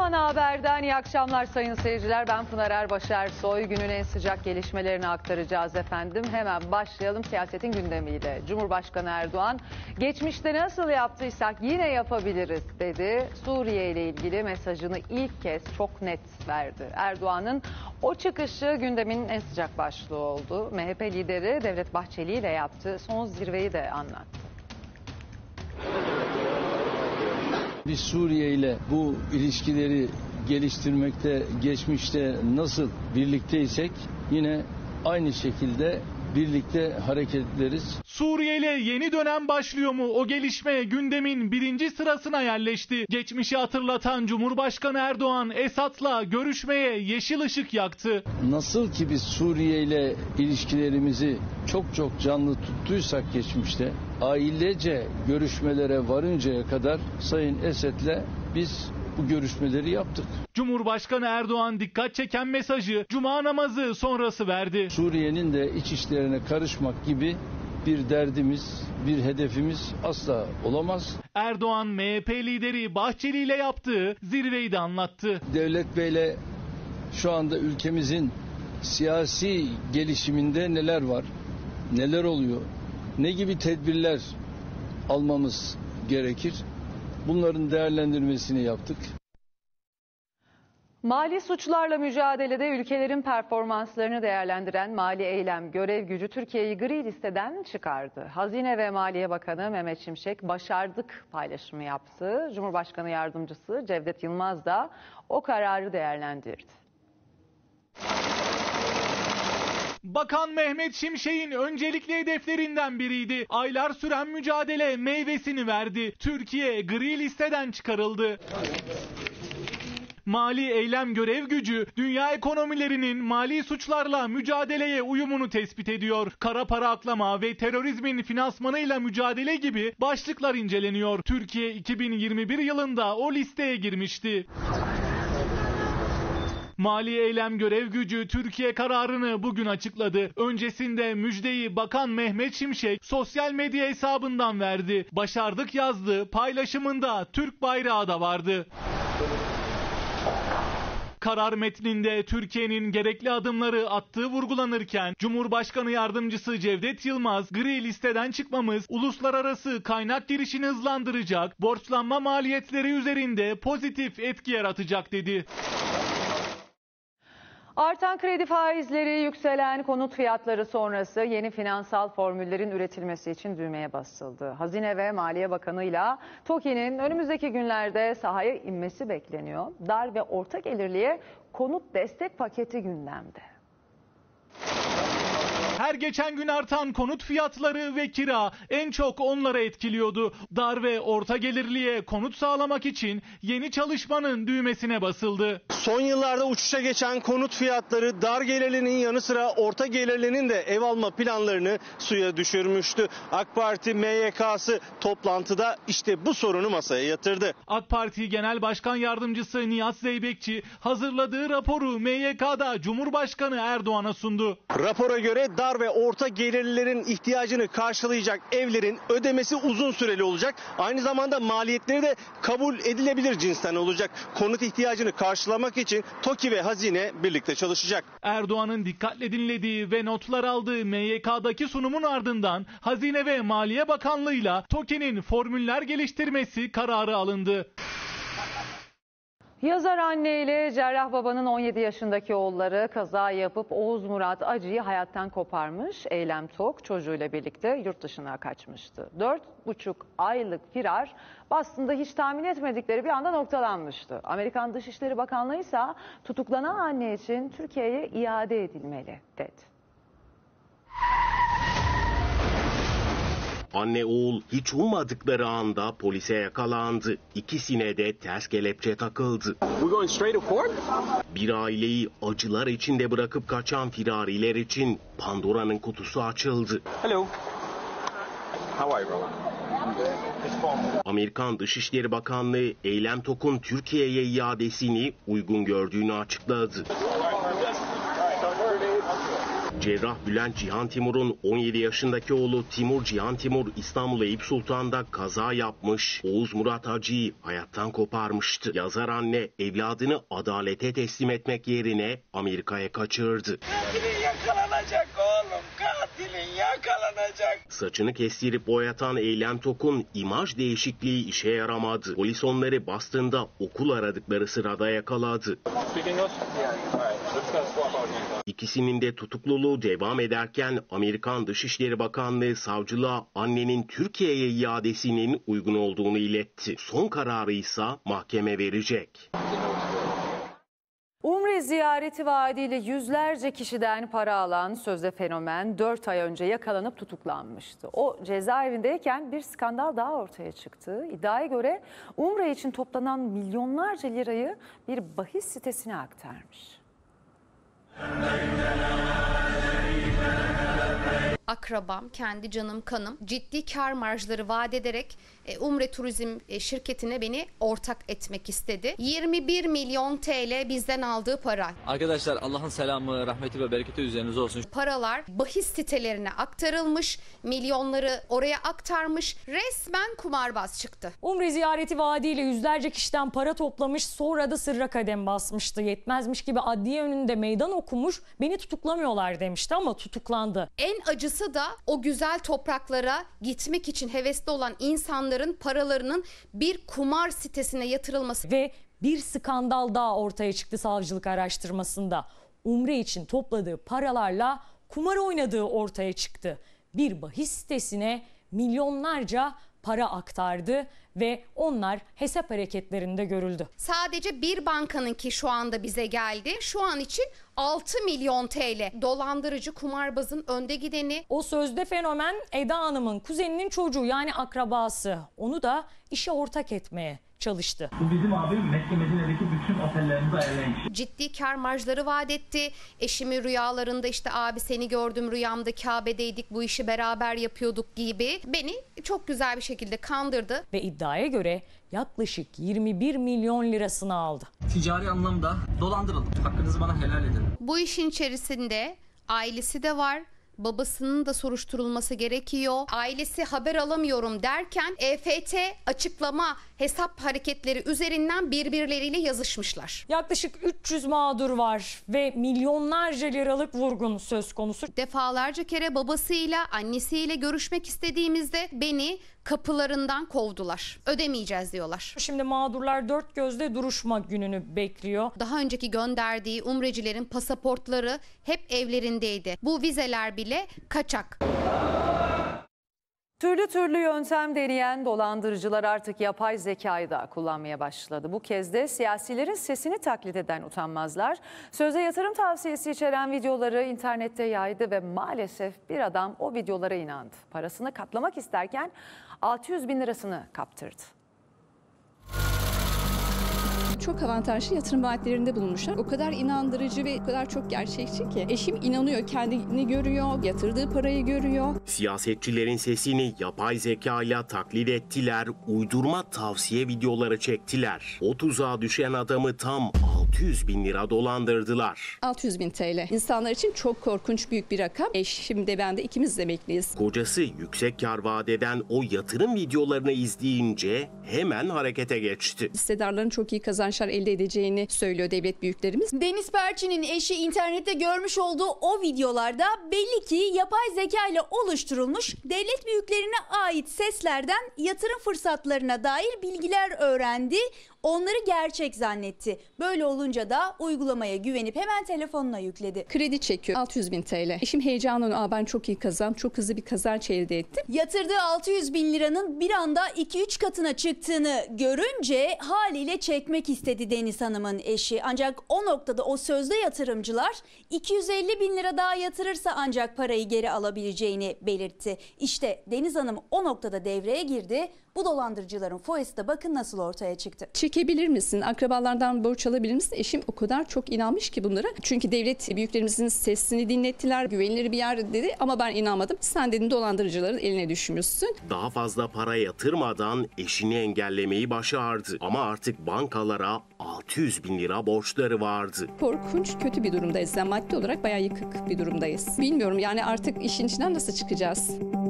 Ana Haber'den iyi akşamlar sayın seyirciler. Ben Pınar Erbaş Ersoy. Günün en sıcak gelişmelerini aktaracağız efendim. Hemen başlayalım siyasetin gündemiyle. Cumhurbaşkanı Erdoğan, geçmişte nasıl yaptıysak yine yapabiliriz dedi. Suriye ile ilgili mesajını ilk kez çok net verdi. Erdoğan'ın o çıkışı gündemin en sıcak başlığı oldu. MHP lideri Devlet Bahçeli ile yaptığı son zirveyi de anlattı. Biz Suriye ile bu ilişkileri geliştirmekte, geçmişte nasıl birlikteysek yine aynı şekilde birlikte hareket ederiz. Suriye ile yeni dönem başlıyor mu? O gelişme gündemin birinci sırasına yerleşti. Geçmişi hatırlatan Cumhurbaşkanı Erdoğan, Esad'la görüşmeye yeşil ışık yaktı. Nasıl ki biz Suriye ile ilişkilerimizi çok canlı tuttuysak geçmişte, ailece görüşmelere varıncaya kadar Sayın Esad'le biz bu görüşmeleri yaptık. Cumhurbaşkanı Erdoğan dikkat çeken mesajı Cuma namazı sonrası verdi. Suriye'nin de iç işlerine karışmak gibi bir derdimiz, bir hedefimiz asla olamaz. Erdoğan, MHP lideri Bahçeli ile yaptığı zirveyi de anlattı. Devlet Bey'le şu anda ülkemizin siyasi gelişiminde neler var, neler oluyor, ne gibi tedbirler almamız gerekir? Bunların değerlendirmesini yaptık. Mali suçlarla mücadelede ülkelerin performanslarını değerlendiren Mali Eylem Görev Gücü Türkiye'yi gri listeden çıkardı. Hazine ve Maliye Bakanı Mehmet Şimşek başardık paylaşımı yaptı. Cumhurbaşkanı Yardımcısı Cevdet Yılmaz da o kararı değerlendirdi. Bakan Mehmet Şimşek'in öncelikli hedeflerinden biriydi. Aylar süren mücadele meyvesini verdi. Türkiye gri listeden çıkarıldı. Mali Eylem Görev Gücü, dünya ekonomilerinin mali suçlarla mücadeleye uyumunu tespit ediyor. Kara para aklama ve terörizmin finansmanıyla mücadele gibi başlıklar inceleniyor. Türkiye 2021 yılında o listeye girmişti. Mali Eylem Görev Gücü Türkiye kararını bugün açıkladı. Öncesinde müjdeyi Bakan Mehmet Şimşek sosyal medya hesabından verdi. Başardık yazdı, paylaşımında Türk bayrağı da vardı. Karar metninde Türkiye'nin gerekli adımları attığı vurgulanırken Cumhurbaşkanı Yardımcısı Cevdet Yılmaz, gri listeden çıkmamız uluslararası kaynak girişini hızlandıracak, borçlanma maliyetleri üzerinde pozitif etki yaratacak dedi. Artan kredi faizleri, yükselen konut fiyatları sonrası yeni finansal formüllerin üretilmesi için düğmeye basıldı. Hazine ve Maliye Bakanı'yla TOKİ'nin önümüzdeki günlerde sahaya inmesi bekleniyor. Dar ve orta gelirliye konut destek paketi gündemde. Her geçen gün artan konut fiyatları ve kira en çok onlara etkiliyordu. Dar ve orta gelirliye konut sağlamak için yeni çalışmanın düğmesine basıldı. Son yıllarda uçuşa geçen konut fiyatları dar gelirlinin yanı sıra orta gelirlinin de ev alma planlarını suya düşürmüştü. AK Parti MYK'sı toplantıda işte bu sorunu masaya yatırdı. AK Parti Genel Başkan Yardımcısı Nihat Zeybekçi hazırladığı raporu MYK'da Cumhurbaşkanı Erdoğan'a sundu. Rapora göre dar ve orta gelirlilerin ihtiyacını karşılayacak evlerin ödemesi uzun süreli olacak. Aynı zamanda maliyetleri de kabul edilebilir cinsten olacak. Konut ihtiyacını karşılamak için TOKİ ve Hazine birlikte çalışacak. Erdoğan'ın dikkatle dinlediği ve notlar aldığı MYK'daki sunumun ardından Hazine ve Maliye Bakanlığı'yla TOKİ'nin formüller geliştirmesi kararı alındı. Yazar anne ile cerrah babanın 17 yaşındaki oğulları kaza yapıp Oğuz Murat Acı'yı hayattan koparmış. Eylem Tok çocuğuyla birlikte yurt dışına kaçmıştı. 4,5 aylık firar aslında hiç tahmin etmedikleri bir anda noktalanmıştı. Amerikan Dışişleri Bakanlığı ise tutuklanan anne için Türkiye'ye iade edilmeli dedi. Anne oğul hiç ummadıkları anda polise yakalandı. İkisine de ters kelepçe takıldı. Bir aileyi acılar içinde bırakıp kaçan firariler için Pandora'nın kutusu açıldı. Hello. How are you, Amerikan Dışişleri Bakanlığı Eylem Tok'un Türkiye'ye iadesini uygun gördüğünü açıkladı. Cerrah Bülent Cihan Timur'un 17 yaşındaki oğlu Timur Cihan Timur İstanbul Eyüp Sultan'da kaza yapmış. Oğuz Murat Hacı'yı hayattan koparmıştı. Yazar anne evladını adalete teslim etmek yerine Amerika'ya kaçırdı. Katilin yakalanacak oğlum, katilin yakalanacak. Saçını kestirip boyatan Eylem Tok'un imaj değişikliği işe yaramadı. Polis onları bastığında okul aradıkları sırada yakaladı. İkisinin de tutukluluğu devam ederken Amerikan Dışişleri Bakanlığı savcılığa annenin Türkiye'ye iadesinin uygun olduğunu iletti. Son kararı ise mahkeme verecek. Umre ziyareti vaadiyle yüzlerce kişiden para alan sözde fenomen 4 ay önce yakalanıp tutuklanmıştı. O cezaevindeyken bir skandal daha ortaya çıktı. İddiaya göre Umre için toplanan milyonlarca lirayı bir bahis sitesine aktarmış. Akrabam, kendi canım kanım ciddi kar marjları vaat ederek Umre Turizm şirketine beni ortak etmek istedi. 21 milyon TL bizden aldığı para. Arkadaşlar Allah'ın selamı, rahmeti ve bereketi üzerinize olsun. Paralar bahis sitelerine aktarılmış, milyonları oraya aktarmış, resmen kumarbaz çıktı. Umre ziyareti vaadiyle yüzlerce kişiden para toplamış, sonra da sırra kadem basmıştı. Yetmezmiş gibi adliye önünde meydan okumuş, beni tutuklamıyorlar demişti ama tutuklandı. En acısı da o güzel topraklara gitmek için hevesli olan insanların paralarının bir kumar sitesine yatırılması. Ve bir skandal daha ortaya çıktı savcılık araştırmasında. Umre için topladığı paralarla kumar oynadığı ortaya çıktı. Bir bahis sitesine milyonlarca para aktardı ve onlar hesap hareketlerinde görüldü. Sadece bir bankanınki şu anda bize geldi. Şu an için 6 milyon TL. Dolandırıcı kumarbazın önde gideni. O sözde fenomen Eda Hanım'ın kuzeninin çocuğu, yani akrabası. Onu da işe ortak etmeye çalıştı. Bu bizim abim Mekke Medine'deki bütün otellerimizi ayarlaymış. Ciddi kar marjları vaat etti. Eşimi rüyalarında işte abi seni gördüm rüyamda Kabe'deydik, bu işi beraber yapıyorduk gibi beni çok güzel bir şekilde kandırdı. Ve iddiaya göre yaklaşık 21 milyon lirasını aldı. Ticari anlamda dolandırıldım. Hakkınızı bana helal edin. Bu işin içerisinde ailesi de var. Babasının da soruşturulması gerekiyor. Ailesi haber alamıyorum derken EFT açıklama hesap hareketleri üzerinden birbirleriyle yazışmışlar. Yaklaşık 300 mağdur var ve milyonlarca liralık vurgun söz konusu. Defalarca kere babasıyla, annesiyle görüşmek istediğimizde beni kapılarından kovdular. Ödemeyeceğiz diyorlar. Şimdi mağdurlar dört gözle duruşma gününü bekliyor. Daha önceki gönderdiği umrecilerin pasaportları hep evlerindeydi. Bu vizeler bile kaçak. Türlü türlü yöntem deneyen dolandırıcılar artık yapay zekayı da kullanmaya başladı. Bu kez de siyasilerin sesini taklit eden utanmazlar sözde yatırım tavsiyesi içeren videoları internette yaydı ve maalesef bir adam o videolara inandı. Parasını katlamak isterken 600 bin lirasını kaptırdı. Çok avantajlı yatırım vaatlerinde bulunmuşlar. O kadar inandırıcı ve o kadar çok gerçekçi ki. Eşim inanıyor, kendini görüyor, yatırdığı parayı görüyor. Siyasetçilerin sesini yapay zekayla taklit ettiler, uydurma tavsiye videoları çektiler. O tuzağa düşen adamı tam 600 bin lira dolandırdılar. 600 bin TL. İnsanlar için çok korkunç büyük bir rakam. Eşim de ben de ikimiz de emekliyiz. Kocası yüksek kar vaat eden o yatırım videolarını izleyince hemen harekete geçti. Hissedarların çok iyi kazançlar elde edeceğini söylüyor devlet büyüklerimiz. Deniz Perçin'in eşi internette görmüş olduğu o videolarda belli ki yapay zeka ile oluşturulmuş devlet büyüklerine ait seslerden yatırım fırsatlarına dair bilgiler öğrendi. Onları gerçek zannetti. Böyle olunca da uygulamaya güvenip hemen telefonuna yükledi. Kredi çekiyor 600 bin TL. Eşim heyecanlı, ben çok iyi çok hızlı bir kazanç elde ettim. Yatırdığı 600 bin liranın bir anda 2-3 katına çıktığını görünce haliyle çekmek istedi Deniz Hanım'ın eşi. Ancak o noktada o sözde yatırımcılar 250 bin lira daha yatırırsa ancak parayı geri alabileceğini belirtti. İşte Deniz Hanım o noktada devreye girdi. Bu dolandırıcıların foyası da bakın nasıl ortaya çıktı. Çekim çekebilir misin? Akrabalardan borç alabilir misin? Eşim o kadar çok inanmış ki bunlara. Çünkü devlet büyüklerimizin sesini dinlettiler. Güvenilir bir yer dedi ama ben inanmadım. Sen dedin dolandırıcıların eline düşmüşsün. Daha fazla para yatırmadan eşini engellemeyi başardı. Ama artık bankalara 600 bin lira borçları vardı. Korkunç, kötü bir durumdayız. Yani maddi olarak bayağı yıkık bir durumdayız. Bilmiyorum yani artık işin içinden nasıl çıkacağız?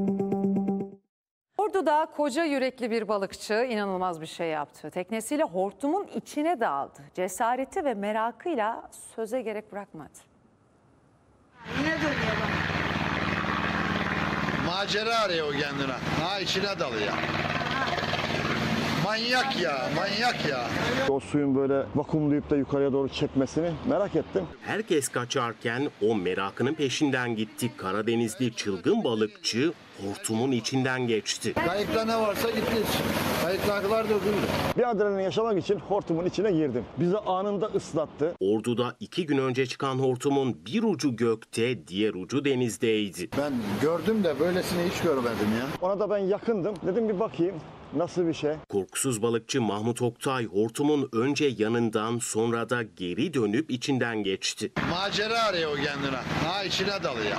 Ordu'da koca yürekli bir balıkçı inanılmaz bir şey yaptı. Teknesiyle hortumun içine daldı. Cesareti ve merakıyla söze gerek bırakmadı. Macera arıyor kendine. Ha içine dalıyor. Manyak ya, manyak ya. O suyun böyle vakumlayıp da yukarıya doğru çekmesini merak ettim. Herkes kaçarken o merakının peşinden gitti. Karadenizli çılgın balıkçı hortumun içinden geçti. Kayıkta ne varsa gitti. Kayıklar döküldü. Bir adrenalin yaşamak için hortumun içine girdim. Bizi anında ıslattı. Ordu'da 2 gün önce çıkan hortumun bir ucu gökte, diğer ucu denizdeydi. Ben gördüm de böylesini hiç görmedim ya. Ona da ben yakındım. Dedim bir bakayım nasıl bir şey. Korkusuz balıkçı Mahmut Oktay hortumun önce yanından sonra da geri dönüp içinden geçti. Macera arıyor kendine. Ha içine dalıyor.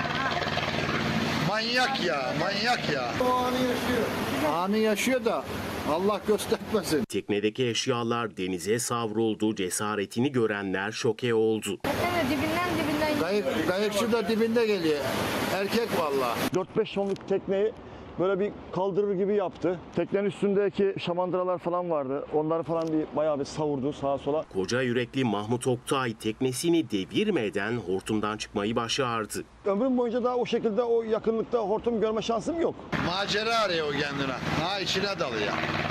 Manyak ya, manyak ya. O anı yaşıyor. Anı yaşıyor da Allah göstermesin. Teknedeki eşyalar denize savruldu. Cesaretini görenler şoke oldu. Dibinden. Kayıkçı da dibinde geliyor. Erkek vallahi. 4-5 tonluk tekneyi böyle bir kaldırır gibi yaptı. Teknenin üstündeki şamandıralar falan vardı. Onları falan bayağı bir savurdu sağa sola. Koca yürekli Mahmut Oktay teknesini devirmeden hortumdan çıkmayı başardı. Ömrüm boyunca daha o şekilde o yakınlıkta hortum görme şansım yok. Macera arıyor kendine. Ha içine dalıyor.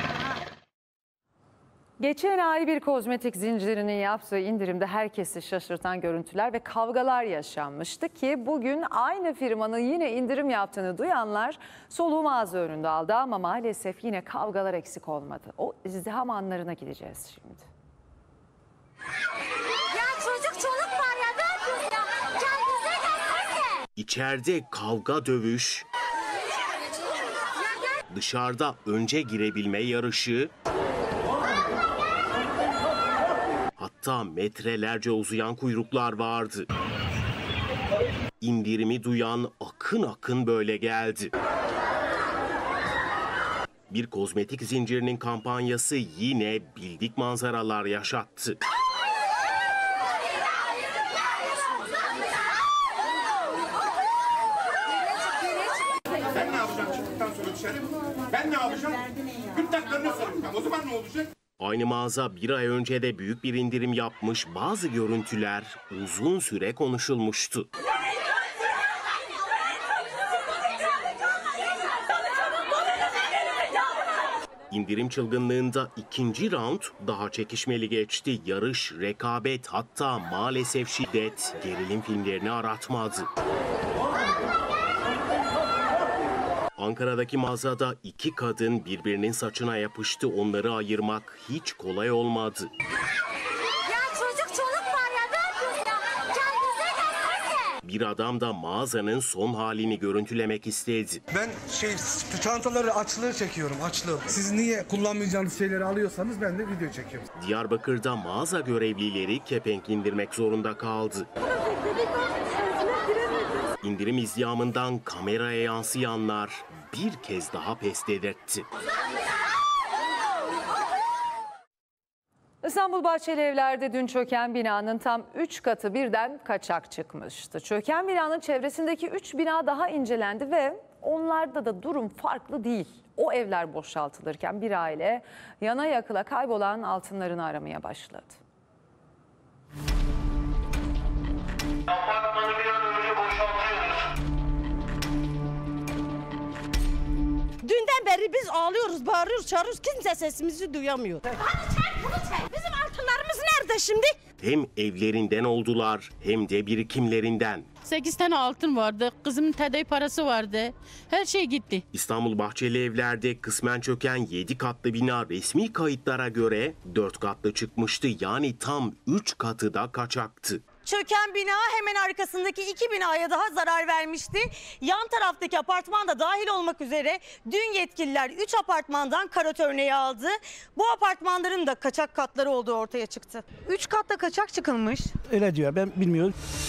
Geçen ay bir kozmetik zincirinin yaptığı indirimde herkesi şaşırtan görüntüler ve kavgalar yaşanmıştı ki bugün aynı firmanın yine indirim yaptığını duyanlar soluğu mağaza önünde aldı ama maalesef yine kavgalar eksik olmadı. O izdiham anlarına gideceğiz şimdi. Ya çocuk çoluk var ya, ne yapıyorsun ya? Kendinize gelsene. İçeride kavga dövüş, dışarıda önce girebilme yarışı, hatta metrelerce uzayan kuyruklar vardı. İndirimi duyan akın akın böyle geldi. Bir kozmetik zincirinin kampanyası yine bildik manzaralar yaşattı. Ben ne yapacağım çıktıktan sonra dışarı? Ben ne yapacağım? Gırtlaklarına sarılacağım. O zaman ne olacak? Aynı mağaza bir ay önce de büyük bir indirim yapmış, bazı görüntüler uzun süre konuşulmuştu. İndirim çılgınlığında ikinci round daha çekişmeli geçti. Yarış, rekabet, hatta maalesef şiddet gerilim filmlerini aratmadı. Ankara'daki mağazada 2 kadın birbirinin saçına yapıştı. Onları ayırmak hiç kolay olmadı. Ya çocuk çoluk var ya, ne yapıyorsun ya? Kendinize gelsene. Bir adam da mağazanın son halini görüntülemek istedi. Ben çantaları açlığı çekiyorum, açlığı. Siz niye kullanmayacağınız şeyleri alıyorsanız ben de video çekiyorum. Diyarbakır'da mağaza görevlileri kepenk indirmek zorunda kaldı. İndirim izdihmından kameraya yansıyanlar bir kez daha pes dedirtti. İstanbul Bahçelievler'de dün çöken binanın tam 3 katı birden kaçak çıkmıştı. Çöken binanın çevresindeki 3 bina daha incelendi ve onlarda da durum farklı değil. O evler boşaltılırken bir aile yana yakıla kaybolan altınlarını aramaya başladı. Apartmanı bir an önce boşaltıyoruz. Dünden beri biz ağlıyoruz, bağırıyoruz, çağırıyoruz. Kimse sesimizi duyamıyor. Hadi çek, bunu çek. Bizim altınlarımız nerede şimdi? Hem evlerinden oldular hem de birikimlerinden. 8 tane altın vardı, kızımın tedavi parası vardı. Her şey gitti. İstanbul Bahçelievler'de kısmen çöken 7 katlı bina resmi kayıtlara göre 4 katlı çıkmıştı. Yani tam 3 katı da kaçaktı. Çöken bina hemen arkasındaki 2 binaya daha zarar vermişti. Yan taraftaki apartman da dahil olmak üzere dün yetkililer 3 apartmandan karot örneği aldı. Bu apartmanların da kaçak katları olduğu ortaya çıktı. 3 katta kaçak çıkılmış. Öyle diyor, ben bilmiyorum.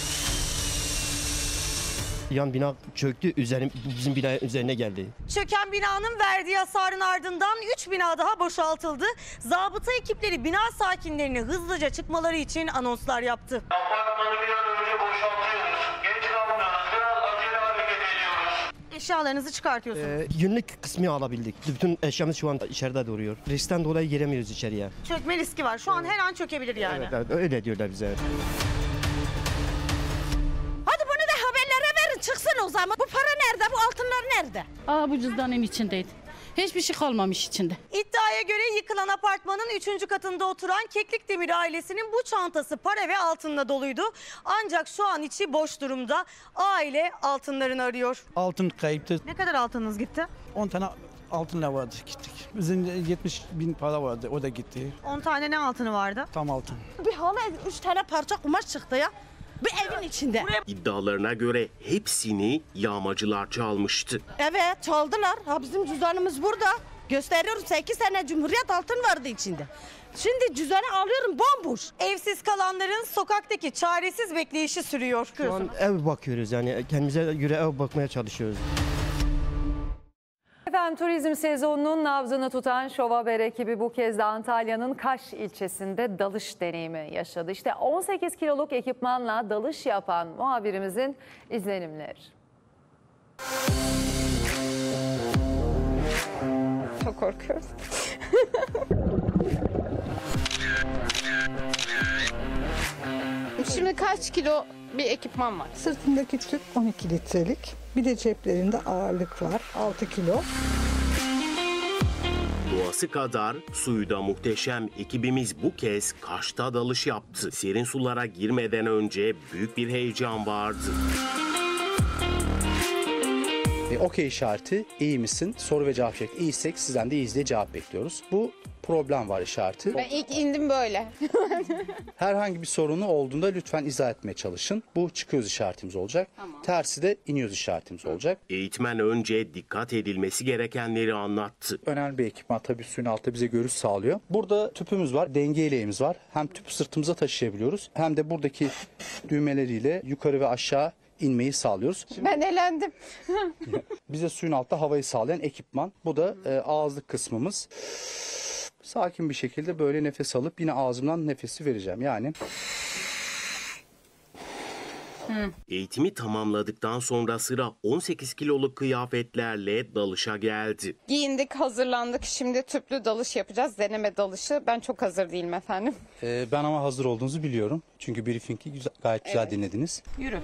Yan bina çöktü, bizim binanın üzerine geldi. Çöken binanın verdiği hasarın ardından 3 bina daha boşaltıldı. Zabıta ekipleri bina sakinlerini hızlıca çıkmaları için anonslar yaptı. Apartmanı bir an önce boşaltıyoruz. Geç kalmıyoruz. Biraz acele hareket ediyoruz. Eşyalarınızı çıkartıyorsunuz. Günlük kısmı alabildik. Bütün eşyamız şu an içeride duruyor. Riskten dolayı giremiyoruz içeriye. Çökme riski var. Şu an her an çökebilir yani. Evet, öyle diyorlar bize. Hadi bunu da haberlere verin, çıksın o zaman. Bu para nerede? Bu altınlar nerede? Bu cüzdanın içindeydi. Hiçbir şey kalmamış içinde. İddiaya göre yıkılan apartmanın 3. katında oturan Keklikdemir ailesinin bu çantası para ve altınla doluydu. Ancak şu an içi boş durumda. Aile altınlarını arıyor. Altın kayıptı. Ne kadar altınınız gitti? 10 tane altınla vardı, gittik. Bizim 70.000 para vardı, o da gitti. 10 tane ne altını vardı? Tam altın. Bir hala 3 tane parça kumaş çıktı ya. Bir evin içinde. İddialarına göre hepsini yağmacılar çalmıştı. Evet, çaldılar. Bizim cüzdanımız burada. Gösteriyorum, 8 tane Cumhuriyet altın vardı içinde. Şimdi cüzdanı alıyorum, bomboş. Evsiz kalanların sokaktaki çaresiz bekleyişi sürüyor. Şu an ev bakıyoruz, yani kendimize göre ev bakmaya çalışıyoruz. Efendim turizm sezonunun nabzını tutan Şov Haber ekibi bu kez de Antalya'nın Kaş ilçesinde dalış deneyimi yaşadı. İşte 18 kiloluk ekipmanla dalış yapan muhabirimizin izlenimleri. Çok korkuyorum. Şimdi kaç kilo bir ekipman var? Sırtındaki tüp 12 litrelik. Bir de ceplerinde ağırlık var. 6 kilo. Doğası kadar suyu da muhteşem ekibimiz bu kez Kaş'ta dalış yaptı. Serin sulara girmeden önce büyük bir heyecan vardı. Okey işareti, iyi misin? Soru ve cevap şekli. İyiysek sizden de iyiyiz diye cevap bekliyoruz. Bu problem var işareti. Ben ilk indim böyle. Herhangi bir sorunu olduğunda lütfen izah etmeye çalışın. Bu çıkıyoruz işaretimiz olacak. Tamam. Tersi de iniyoruz işaretimiz olacak. Eğitmen önce dikkat edilmesi gerekenleri anlattı. Önemli bir ekipman, tabii suyun altında bize görüş sağlıyor. Burada tüpümüz var, denge eleğimiz var. Hem tüpü sırtımıza taşıyabiliyoruz hem de buradaki düğmeleriyle yukarı ve aşağı inmeyi sağlıyoruz. Ben elendim. Bize suyun altta havayı sağlayan ekipman. Bu da ağızlık kısmımız. Sakin bir şekilde böyle nefes alıp yine ağzımdan nefesi vereceğim. Yani Eğitimi tamamladıktan sonra sıra 18 kiloluk kıyafetlerle dalışa geldi. Giyindik, hazırlandık. Şimdi tüplü dalış yapacağız. Deneme dalışı. Ben çok hazır değilim efendim. ben ama hazır olduğunuzu biliyorum. Çünkü briefingi gayet güzel dinlediniz. Yürü.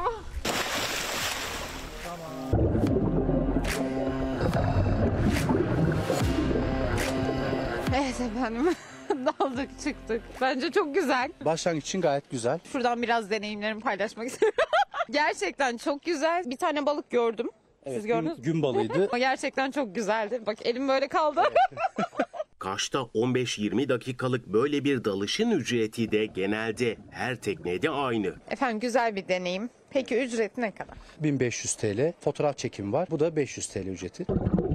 Evet efendim. Daldık çıktık. Bence çok güzel. Başlangıç için gayet güzel. Şuradan biraz deneyimlerimi paylaşmak istiyorum. Gerçekten çok güzel. Bir tane balık gördüm. Evet, Siz gördünüz mü? Gün balığıydı. Ama gerçekten çok güzeldi. Bak elim böyle kaldı. Kaş'ta 15-20 dakikalık böyle bir dalışın ücreti de genelde her teknede aynı. Efendim güzel bir deneyim. Peki ücreti ne kadar? 1500 TL. Fotoğraf çekimi var. Bu da 500 TL ücreti.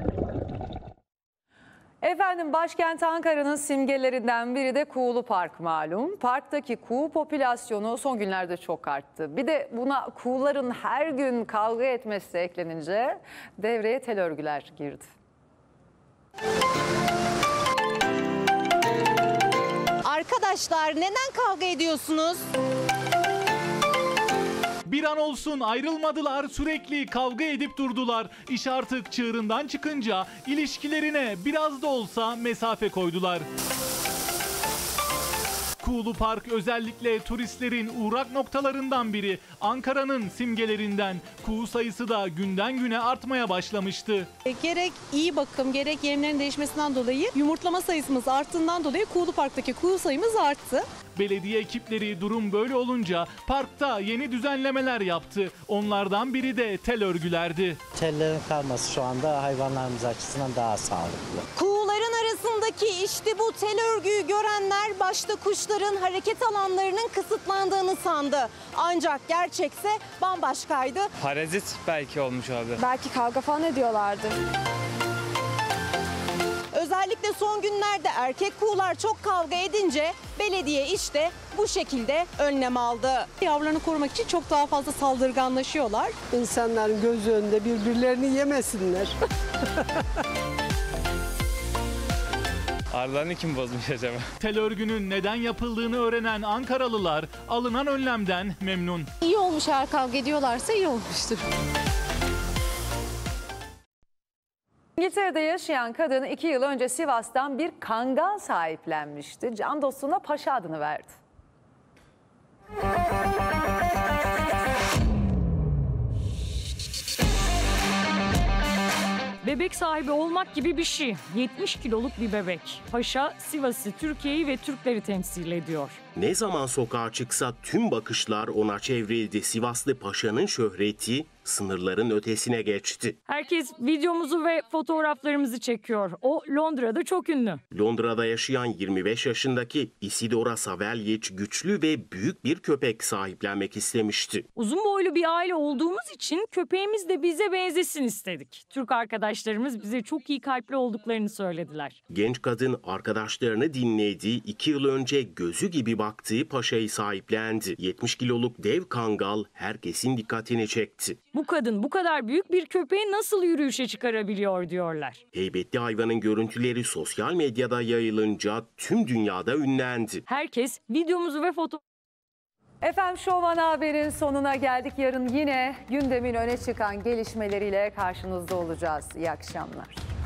Efendim başkent Ankara'nın simgelerinden biri de Kuğulu Park malum. Parktaki kuğu popülasyonu son günlerde çok arttı. Bir de buna kuğuların her gün kavga etmesi eklenince devreye tel örgüler girdi. Arkadaşlar neden kavga ediyorsunuz? Bir an olsun ayrılmadılar, sürekli kavga edip durdular. İş artık çığırından çıkınca ilişkilerine biraz da olsa mesafe koydular. Kuğulu Park özellikle turistlerin uğrak noktalarından biri. Ankara'nın simgelerinden. Kuğu sayısı da günden güne artmaya başlamıştı. Gerek iyi bakım gerek yemlerin değişmesinden dolayı yumurtlama sayısımız arttığından dolayı Kuğulu Park'taki kuğu sayımız arttı. Belediye ekipleri durum böyle olunca parkta yeni düzenlemeler yaptı. Onlardan biri de tel örgülerdi. Tellerin kalması şu anda hayvanlarımız açısından daha sağlıklı. Kuğuların arasındaki Peki işte bu tel örgüyü görenler başta kuşların hareket alanlarının kısıtlandığını sandı. Ancak gerçekse bambaşkaydı. Parazit belki olmuş abi. Belki kavga falan ediyorlardı. Özellikle son günlerde erkek kuğular çok kavga edince belediye işte bu şekilde önlem aldı. Yavrularını korumak için çok daha fazla saldırganlaşıyorlar. İnsanların gözü önünde birbirlerini yemesinler. Arılarını kim bozmuş acaba? Tel örgünün neden yapıldığını öğrenen Ankaralılar alınan önlemden memnun. İyi olmuş, eğer kavga ediyorlarsa iyi olmuştur. İngiltere'de yaşayan kadın 2 yıl önce Sivas'tan bir kangal sahiplenmişti. Can dostuna Paşa adını verdi. Bebek sahibi olmak gibi bir şey. 70 kiloluk bir bebek. Paşa, Sivas'ı, Türkiye'yi ve Türkleri temsil ediyor. Ne zaman sokağa çıksa tüm bakışlar ona çevrildi. Sivaslı Paşa'nın şöhreti sınırların ötesine geçti. Herkes videomuzu ve fotoğraflarımızı çekiyor. O Londra'da çok ünlü. Londra'da yaşayan 25 yaşındaki Isidora Saveljic güçlü ve büyük bir köpek sahiplenmek istemişti. Uzun boylu bir aile olduğumuz için köpeğimiz de bize benzesin istedik. Türk arkadaşlarımız bize çok iyi kalpli olduklarını söylediler. Genç kadın arkadaşlarını dinledi. 2 yıl önce gözü gibi baktığı Paşa'yı sahiplendi. 70 kiloluk dev kangal herkesin dikkatini çekti. Bu kadın bu kadar büyük bir köpeği nasıl yürüyüşe çıkarabiliyor diyorlar. Heybetli hayvanın görüntüleri sosyal medyada yayılınca tüm dünyada ünlendi. Herkes videomuzu ve Efendim Şov Ana Haber'in sonuna geldik. Yarın yine gündemin öne çıkan gelişmeleriyle karşınızda olacağız. İyi akşamlar.